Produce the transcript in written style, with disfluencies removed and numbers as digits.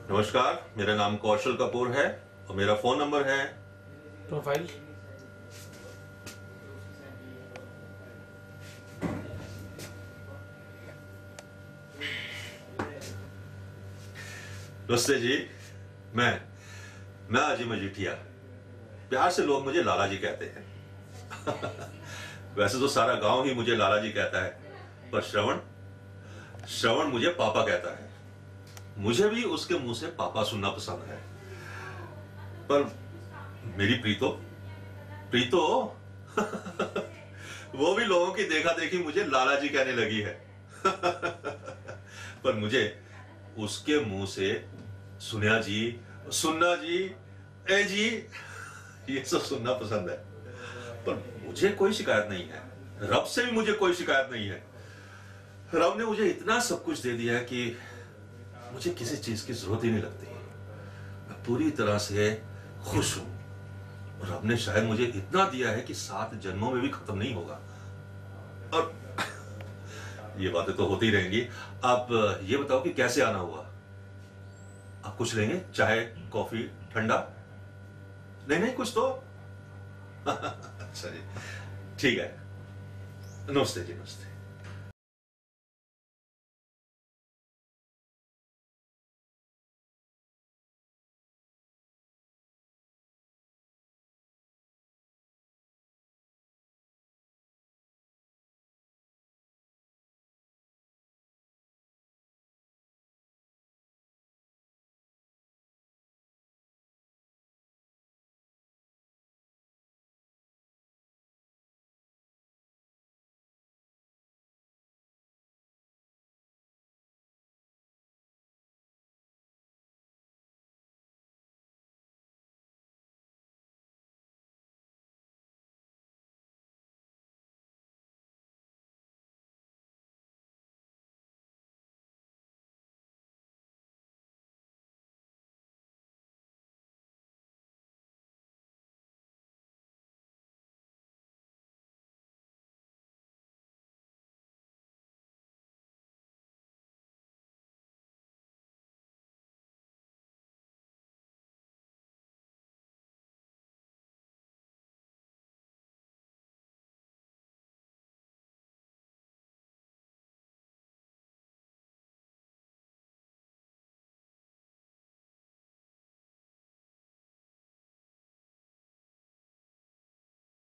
नमस्कार, मेरा नाम कौशल कपूर है और मेरा फोन नंबर है। प्रोफाइल। नमस्ते जी। मैं अजय मजीठिया। प्यार से लोग मुझे लाला जी कहते हैं। वैसे तो सारा गांव ही मुझे लाला जी कहता है, पर श्रवण मुझे पापा कहता है। मुझे भी उसके मुंह से पापा सुनना पसंद है। पर मेरी प्रीतो वो भी लोगों की देखा देखी मुझे लाला जी कहने लगी है। पर मुझे उसके मुंह से सुनिया जी, सुन्ना जी, ए जी, ये सब सुनना पसंद है। पर मुझे कोई शिकायत नहीं है, रब से भी मुझे कोई शिकायत नहीं है। रब ने मुझे इतना सब कुछ दे दिया है कि मुझे किसी चीज की जरूरत ही नहीं लगती। मैं पूरी तरह से खुश हूं। रब ने शायद मुझे इतना दिया है कि 7 जन्मों में भी खत्म नहीं होगा। और ये बातें तो होती रहेंगी। आप ये बताओ कि कैसे आना हुआ? आप कुछ लेंगे? चाय, कॉफी, ठंडा? नहीं, कुछ तो। अच्छा जी, ठीक है। नमस्ते जी, नमस्ते।